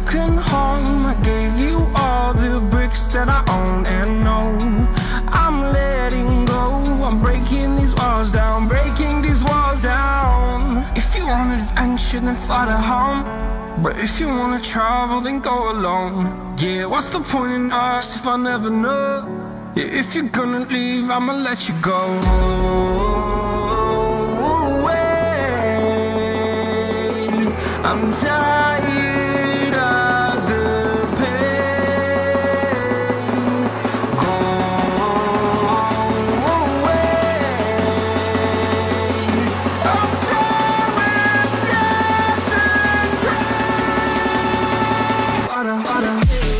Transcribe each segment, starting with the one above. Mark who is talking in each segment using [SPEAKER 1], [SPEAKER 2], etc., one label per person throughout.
[SPEAKER 1] broken home. I gave you all the bricks that I own and know. I'm letting go, I'm breaking these walls down, breaking these walls down. If you want adventure, then fly to home. But if you wanna travel, then go alone. Yeah, what's the point in us if I never know? Yeah, if you're gonna leave, I'ma let you go. I'm tired of the pain. Go away. I'm tired with yesterday. Harder, harder.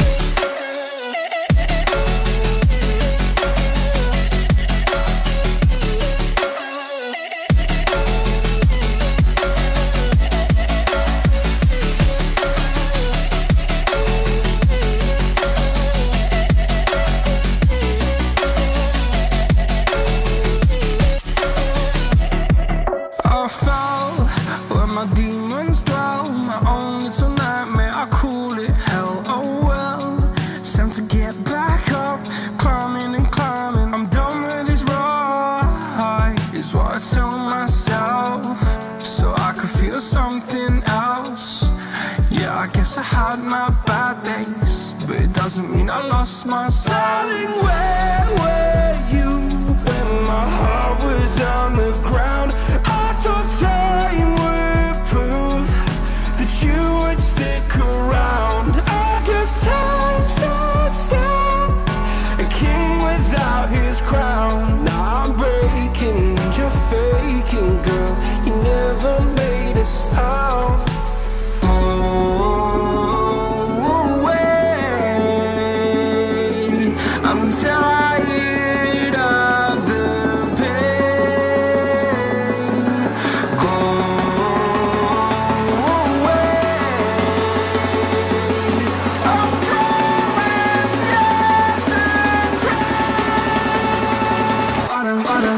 [SPEAKER 1] My demons dwell, my own little nightmare, I call it hell. Oh well, it's time to get back up, climbing and climbing. I'm done with this ride, is what I tell myself, so I could feel something else. Yeah, I guess I had my bad days, but it doesn't mean I lost my style. Darling, where were you when my heart was on the ground? I thought time would prove that you would stick around. I guess time stood still, a king without his crown. Now I'm breaking and you're faking, girl. You never made a sound. Oh, wait, I'm tired of the pain. Go away. I'm tired with yesterday. Harder, harder.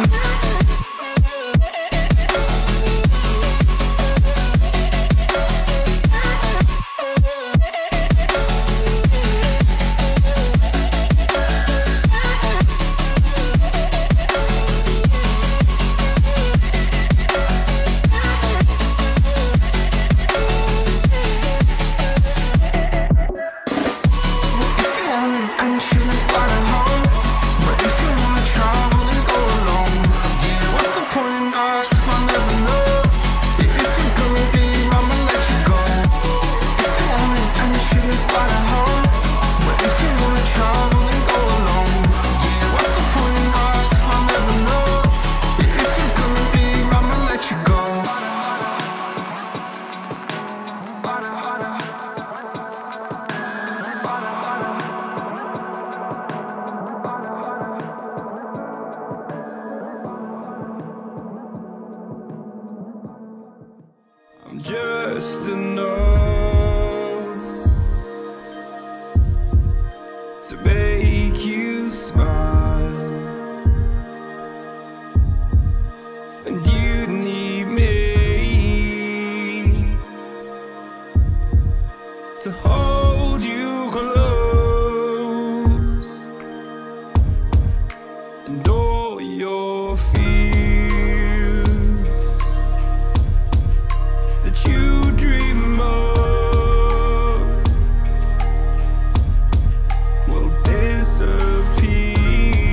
[SPEAKER 1] I'm just enough to make you smile, and you need me to hold you close, and all your fears that you dream of will disappear.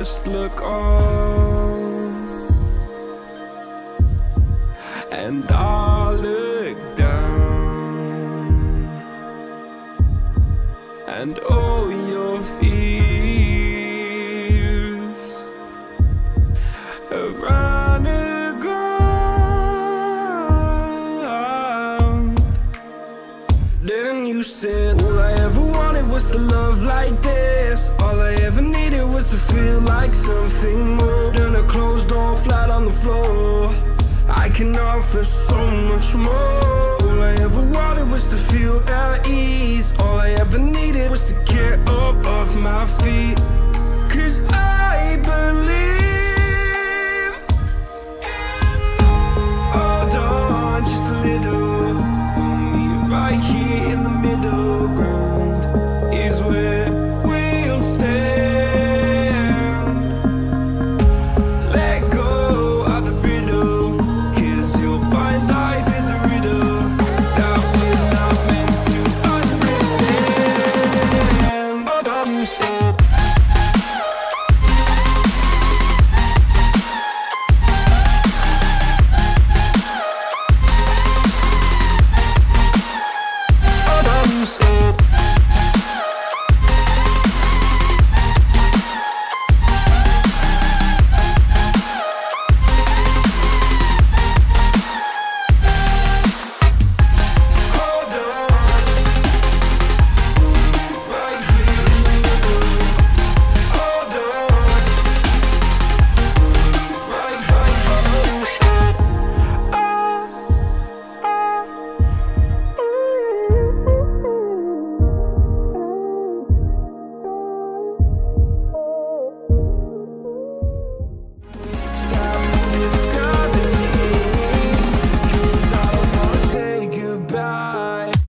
[SPEAKER 1] just look on, and I'll look down, and all your fears have run aground. Then you said, all I ever wanted was to love like this. All I ever needed was to feel like something more than a closed door flat on the floor. I can offer so much more. All I ever wanted was to feel at ease. All I ever needed was to get up off my feet. 'Cause I believe